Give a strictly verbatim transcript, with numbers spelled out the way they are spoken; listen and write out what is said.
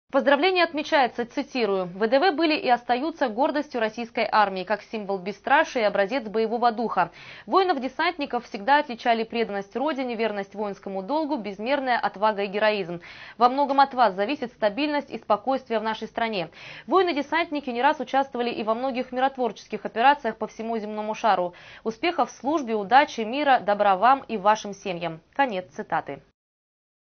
Поздравление отмечается, цитирую, «ВДВ были и остаются гордостью российской армии, как символ бесстрашия и образец боевого духа. Воинов-десантников всегда отличали преданность Родине, верность воинскому долгу, безмерная отвага и героизм. Во многом от вас зависит стабильность и спокойствие в нашей стране. Воины-десантники не раз участвовали и во многих миротворческих операциях по всему земному шару. Успехов в службе, удачи, мира, добра вам и вашим семьям». Конец цитаты.